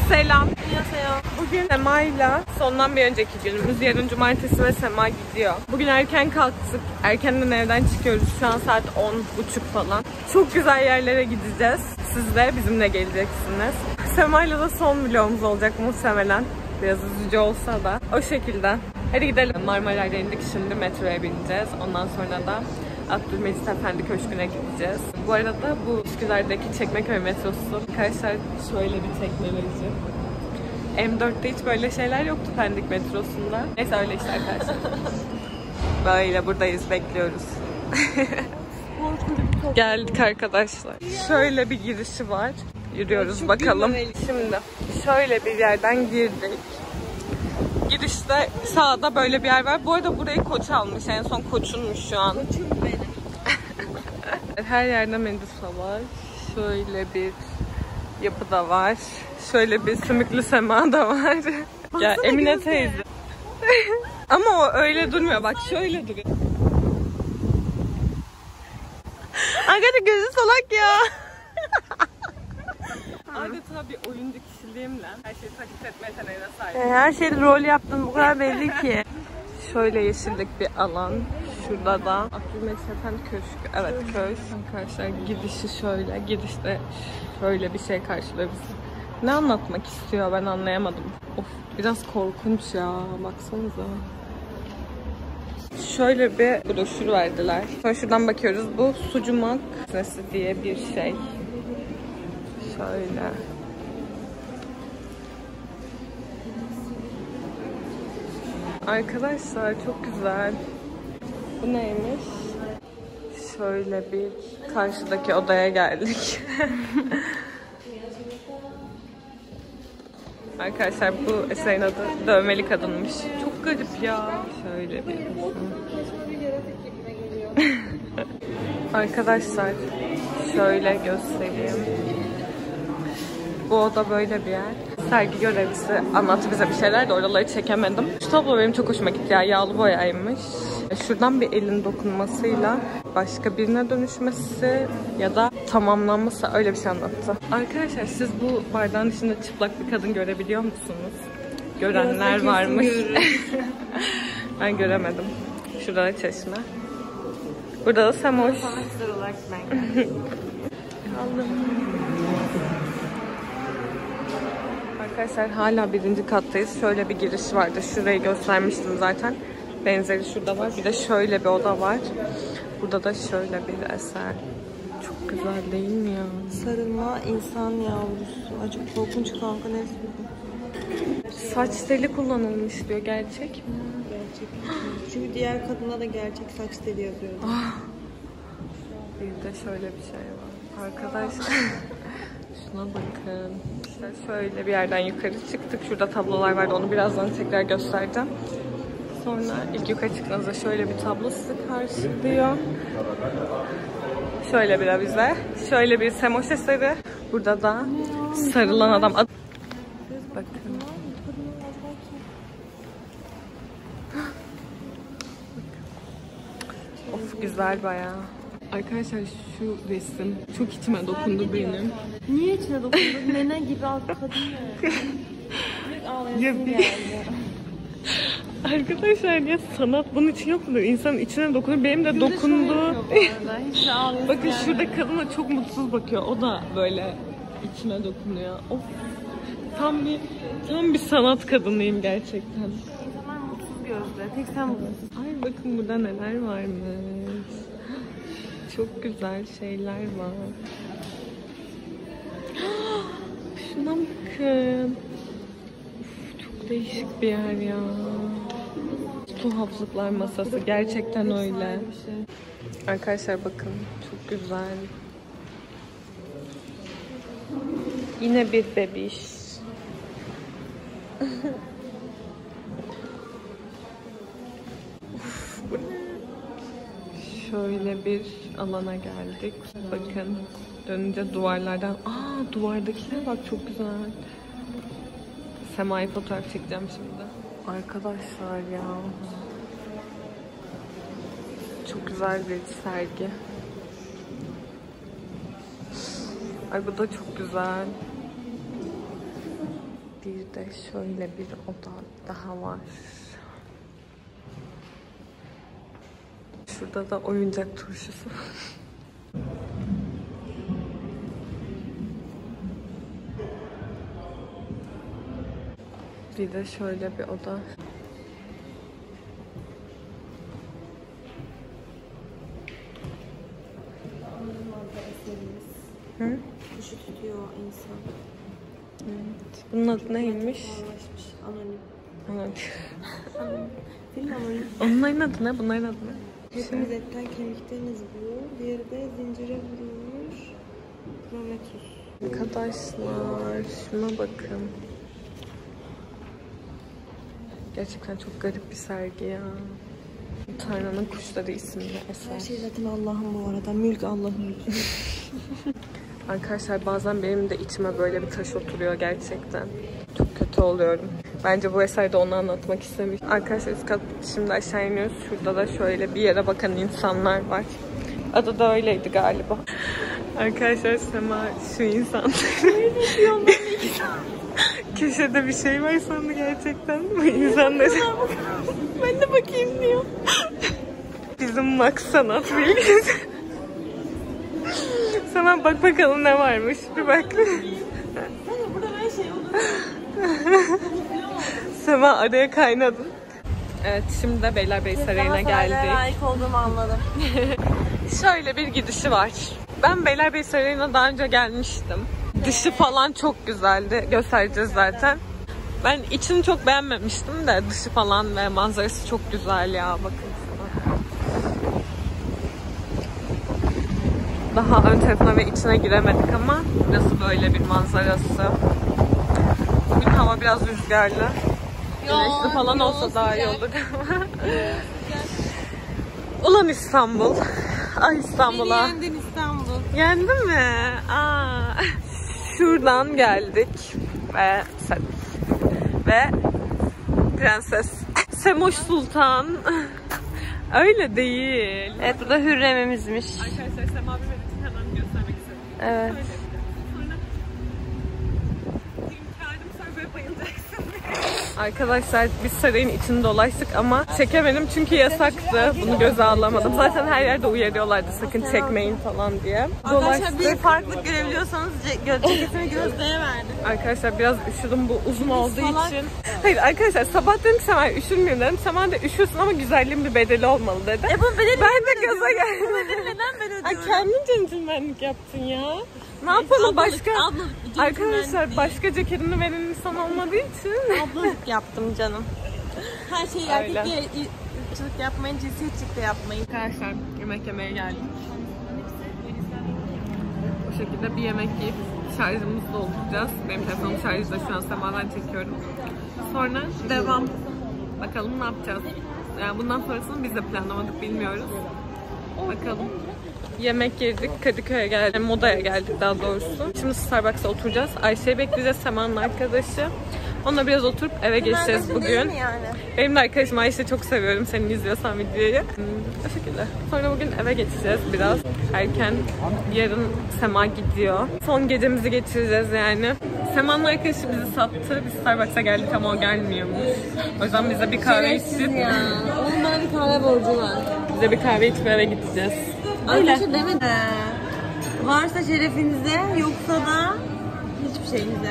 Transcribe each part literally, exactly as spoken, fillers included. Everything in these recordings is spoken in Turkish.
Selam. Bugün Sema'yla sondan bir önceki günümüz. Yarın cumartesi ve Sema gidiyor. Bugün erken kalktık. Erkenden evden çıkıyoruz. Şu an saat on buçuk falan. Çok güzel yerlere gideceğiz. Siz de bizimle geleceksiniz. Sema'yla da son vlogumuz olacak muhtemelen. Biraz üzücü olsa da. O şekilde. Hadi gidelim. Marmaray'da indik. Şimdi metroya bineceğiz. Ondan sonra da Abdülmecit Efendi Köşkü'ne gideceğiz. Bu arada bu Üsküdar'daki Çekmeköy metrosu. Arkadaşlar şöyle bir teknoloji. M dörtte hiç böyle şeyler yoktu Pendik metrosunda. Neyse öyle işte arkadaşlar. Böyle buradayız, bekliyoruz. Geldik arkadaşlar. Şöyle bir girişi var. Yürüyoruz bakalım. Şimdi şöyle bir yerden girdik. Girişte sağda böyle bir yer var. Bu arada burayı Koç almış. En son Koç'unmuş şu an. Koç'um benim. Her yerde Medusa var. Şöyle bir yapı da var. Şöyle bir sümüklü Sema da var. Ya Emine teyze. Ama o öyle durmuyor. Bak şöyle duruyor. Arkadaşlar gözü salak ya. Adeta bir oyuncu kişiliğimle her şeyi taklit etme yeteneğine sahip. Her şeyde rol yaptın, bu kadar belli ki. Şöyle yeşillik bir alan. Şurada da Abdülmecit Efendi Köşkü. Evet, köşk. Arkadaşlar gidişi şöyle. Gidişte şöyle bir şey karşılıyor bizi. Ne anlatmak istiyor ben anlayamadım. Of, biraz korkunç ya. Baksanıza. Şöyle bir broşür verdiler. Sonra şuradan bakıyoruz. Bu sucumak nesi diye bir şey. Şöyle. Arkadaşlar çok güzel. Bu neymiş? Şöyle bir karşıdaki odaya geldik. Arkadaşlar bu eserin adı Dövmeli Kadınmış. Çok garip ya. Şöyle bir. Arkadaşlar şöyle göstereyim. Bu oda böyle bir yer. Sergi görevlisi anlattı bize bir şeyler de oraları çekemedim. Şu tablo benim çok hoşuma gitti ya. Yağlı boyaymış. Şuradan bir elin dokunmasıyla başka birine dönüşmesi ya da tamamlanması, öyle bir şey anlattı. Arkadaşlar siz bu bardağın içinde çıplak bir kadın görebiliyor musunuz? Görenler varmış. Ben göremedim. Şurada da çeşme. Burada da Semoş. Arkadaşlar hala birinci kattayız. Şöyle bir giriş vardı. Şurayı göstermiştim zaten. Benzeri şurada var. Bir de şöyle bir oda var. Burada da şöyle bir eser. Çok güzel değil mi ya? Sarılma insan yavrusu. Ay çok korkunç kanka, neyse. Saç teli kullanılmış diyor. Gerçek mi? Gerçek. Çünkü diğer kadına da gerçek saç teli yazıyor. Ah. Bir de şöyle bir şey var. Arkadaşlar şuna bakın. İşte şöyle bir yerden yukarı çıktık. Şurada tablolar vardı. Onu birazdan tekrar göstereceğim. Sonra ilk yukarı çıktığınızda şöyle bir tablo sizi karşılıyor. Şöyle bir avize. Şöyle bir Semoş eseri. Burada da sarılan adam. Bakın. Of, güzel bayağı. Arkadaşlar şu resim çok içime dokundu benim. Niye içine dokundu? Nene gibi alt kadın ya. Direkt ağlayasın geldi. Arkadaşlar ya sanat bunun için yok mudur? İnsanın içine dokunur. Benim de şurada dokundu. Bakın şurada kadına çok mutsuz bakıyor. O da böyle içine dokunuyor. Of. Tam bir tam bir sanat kadınıyım gerçekten. İnsanlar mutsuz gözle. Tek sen mutsuzsun. Ay bakın burada neler varmış. Çok güzel şeyler var. Şuna bakın. Uf, çok değişik bir yer ya. Tuhaflıklar masası. Gerçekten öyle. Arkadaşlar bakın. Çok güzel. Yine bir bebiş. Uf, bu ne? Şöyle bir alana geldik. Bakın dönünce duvarlardan. Aa, duvardakiler bak çok güzel. Sema'yı fotoğraf çekeceğim şimdi. Arkadaşlar ya. Çok güzel bir sergi. Ay bu da çok güzel. Bir de şöyle bir oda daha var. Şurada da oyuncak turşusu. Bir de şöyle bir oda. Hı? Kuşu tutuyor insan. Evet. Bunun adı neymiş? Anonim. Anonim. Film anonim. Onların adı ne? Bunların adı ne? Hepimiz etten kemikteniz bu. Diğeri de zincire vurulmuş. Prometheus. Arkadaşlar şuna bakın. Gerçekten çok garip bir sergi ya. Tanrı'nın Kuşları isimli eser. Her şey zaten Allah'ın bu arada. Mülk Allah'ın. Arkadaşlar bazen benim de içime böyle bir taş oturuyor gerçekten. Çok kötü oluyorum. Bence bu eserde onu anlatmak istemiş. Arkadaşlar üst kat şimdi aşağı iniyoruz. Şurada da şöyle bir yere bakan insanlar var. Adı da öyleydi galiba. Arkadaşlar Sema şu insan. Köşede bir şey var sandı gerçekten. Bu insanlar. Ben de bakayım diyor. Bizim Max sanat bilgisi. Sema bak bakalım ne varmış. Bir bak. Burada ben şey oldu. Sema araya kaynadın. Evet şimdi de Beylerbeyi Sarayı'na geldik. Layık olduğumu anladım. Şöyle bir gidişi var. Ben Beylerbeyi Sarayı'na daha önce gelmiştim. Dışı falan çok güzeldi. Göstereceğiz zaten. Ben içini çok beğenmemiştim de dışı falan ve manzarası çok güzel ya. Bakın sana. Daha ön tarafına ve içine giremedik ama burası böyle bir manzarası. Bugün hava biraz rüzgarlı. Güneşli falan olsa daha iyi olur. Ulan İstanbul. Ay İstanbul'a. Yendin İstanbul. Yendin mi? Aa. Şuradan geldik ve ve Prenses Semoş Sultan. Öyle değil. Evet bu da Hürrem'imizmiş. Arkadaşlar Sema abime için hemen göstermek istedim. Evet. Arkadaşlar biz sarayın içinde dolaştık ama çekemedim çünkü yasaktı. Bunu göze alamadım. Zaten her yerde uyarıyorlardı sakın çekmeyin falan diye. Arkadaşlar bir farklılık görebiliyorsanız ceketimi gözlüğe verdim. Arkadaşlar biraz üşüdüm bu uzun olduğu için. Hayır arkadaşlar sabah dedim Sema üşümüyorum dedim. Sema da üşüyorsun ama güzelliğin bir bedeli olmalı dedi. E bu bedeli ben de gaza geldim. Bu bedeli neden ben ödüyorum? Ay kendin centilmenlik yaptın ya. Ne yapalım başka? Ablalık, arkadaşlar başka ceketini veren insan olmadığı için. Ablalık yaptım canım. Her şeyi erkek ırkçılık yapmayın, cinsiyetçilik de yapmayın. Arkadaşlar yemek yemeye geldik. Bu şekilde bir yemek yiyip şarjımızı dolduracağız. Benim telefonum şarjda şu an Sema'dan çekiyorum. Sonra devam. Bakalım ne yapacağız. Yani bundan sonrasını biz de planlamadık bilmiyoruz. Bakalım. Yemek yedik, Kadıköy'e geldik, Moda'ya geldik daha doğrusu. Şimdi Starbucks'a oturacağız. Ayşe'yi bekleyeceğiz, Sema'nın arkadaşı. Onunla biraz oturup eve geçeceğiz bugün. Yani? Benim de arkadaşım Ayşe, çok seviyorum seni izliyorsan videoyu. Hmm, o şekilde. Sonra bugün eve geçeceğiz biraz. Erken, yarın Sema gidiyor. Son gecemizi geçireceğiz yani. Sema'nın arkadaşı bizi sattı. Biz Starbucks'a geldik ama o gelmiyormuş. O yüzden bize bir kahve içtik. Ya. Onun bana bir kahve borcu var. Bize bir kahve içip eve gideceğiz. Öyle. Öyle demedi. Varsa şerefinize, yoksa da hiçbir şeyinize.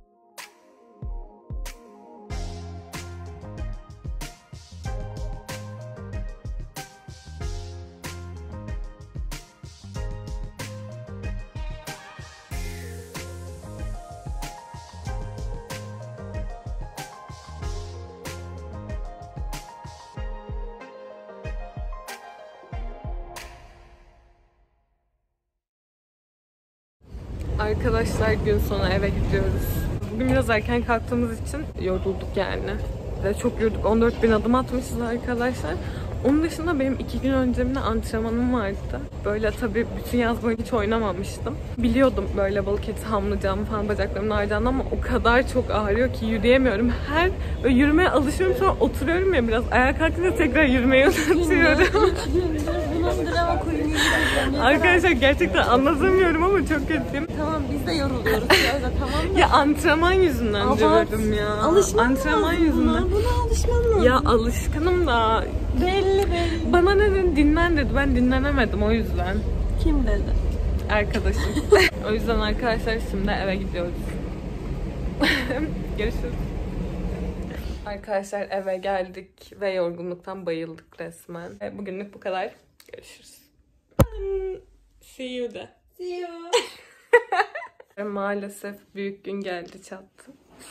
Arkadaşlar gün sonu eve gidiyoruz. Bugün biraz erken kalktığımız için yorulduk yani. Ve çok yorulduk. on dört bin adım atmışız arkadaşlar. Onun dışında benim iki gün önce mi antrenmanım vardı. Böyle tabii bütün yaz boyunca hiç oynamamıştım. Biliyordum böyle balık eti hamlayacağımı falan, bacaklarımın ağrıyacağını, ama o kadar çok ağrıyor ki yürüyemiyorum. Her böyle yürümeye alışıyorum, sonra oturuyorum ya biraz. Ayağa kalktığımda tekrar yürümeyi unutuyorum. Bunun drama queen'i gibi. Arkadaşlar gerçekten anlatamıyorum ama çok kötüyüm. Tamam biz de yoruluyoruz biraz da, tamam mı? Ya antrenman yüzünden Abart. diyorum ya. Alışman antrenman lazım yüzünden. buna. Buna alışman lazım. Ya alışkınım da. Belli belli. Bana ne dedi? Dinlen dedi. Ben dinlenemedim o yüzden. Kim dedi? Arkadaşım. O yüzden arkadaşlar şimdi eve gidiyoruz. Görüşürüz. Arkadaşlar eve geldik ve yorgunluktan bayıldık resmen. Bugünlük bu kadar. Görüşürüz. See you de. See you. Maalesef büyük gün geldi çattı.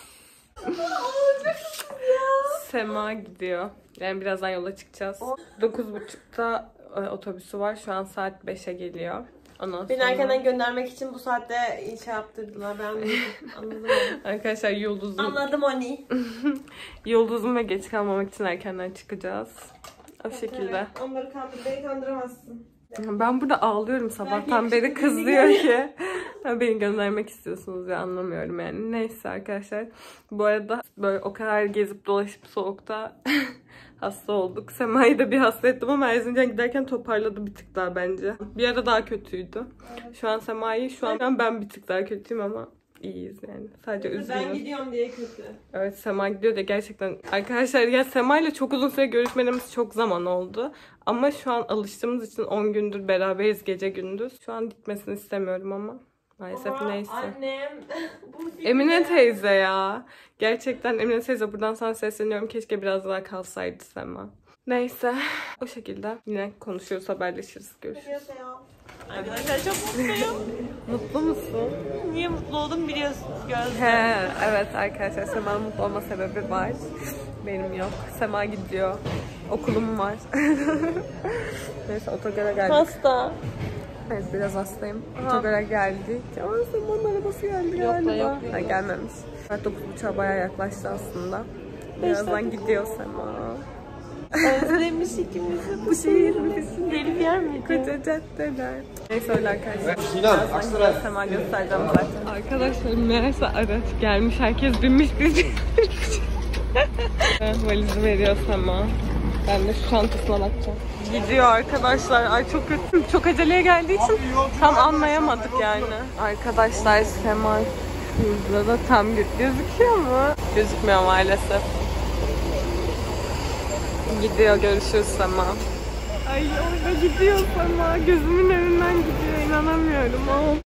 Sema gidiyor. Yani birazdan yola çıkacağız. dokuz buçukta otobüsü var. Şu an saat beşe geliyor. Ondan Beni sonra... erkenden göndermek için bu saatte şey yaptırdılar. Ben anladım. Arkadaşlar Yıldız'ın... Anladım onu. Yıldız'ın ve geç kalmamak için erkenden çıkacağız. O şekilde. Onları kandır, beni kandıramazsın. Ben burada ağlıyorum sabahtan beri, kız diyor ki beni göndermek istiyorsunuz ya, anlamıyorum yani. Neyse arkadaşlar, bu arada böyle o kadar gezip dolaşıp soğukta hasta olduk. Sema'yı da bir hasta ettim ama Erzincan giderken toparladı bir tık daha bence. Bir ara daha kötüydü. Evet. Şu an Sema'yı, şu an ben bir tık daha kötüyüm ama iyiyiz yani. Sadece üzgünüm. Ben gidiyorum diye kötü. Evet, Sema gidiyor da gerçekten. Arkadaşlar ya Sema ile çok uzun süre görüşmediğimiz çok zaman oldu. Ama şu an alıştığımız için on gündür beraberiz gece gündüz. Şu an gitmesini istemiyorum ama maalesef. Ama neyse. Annem. Emine teyze ya. Gerçekten Emine teyze, buradan sana sesleniyorum. Keşke biraz daha kalsaydı Sema. Neyse. O şekilde yine konuşuruz, haberleşiriz. Görüşürüz. Arkadaşlar çok mutluyum. Mutlu musun? Niye mutlu oldum biliyorsunuz gözle. He, evet arkadaşlar, Sema'nın mutlu olma sebebi var. Benim yok. Sema gidiyor. Okulum var. Neyse, otogara geldik. Hasta. Evet, biraz hastayım. Otogara geldik. Ama Sema'nın arabası geldi Yok galiba. da yok. Ha, gelmemiş. Saat dokuz buçuğa bayağı yaklaştı aslında. Birazdan gidiyor Sema. Özlemiş ikimizi. Bu şehir bizim Deli bir yer miydi? koca caddeler. Neyse öyle arkadaşlar. Birazdan gidiyor Sema, göstereceğim zaten. Arkadaşlar meğerse araç gelmiş. Herkes binmiş, biz valizi veriyor Sema. Ben de şu çantasına bakacağım. Gidiyor arkadaşlar. Ay çok kötü. Çok aceleye geldiği için tam anlayamadık yani. Arkadaşlar Sema şurada da tam gözüküyor mu? Gözükmüyor maalesef. Gidiyor, görüşürüz Sema. Ay orada gidiyor Sema. Gözümün önünden gidiyor. İnanamıyorum. Oh.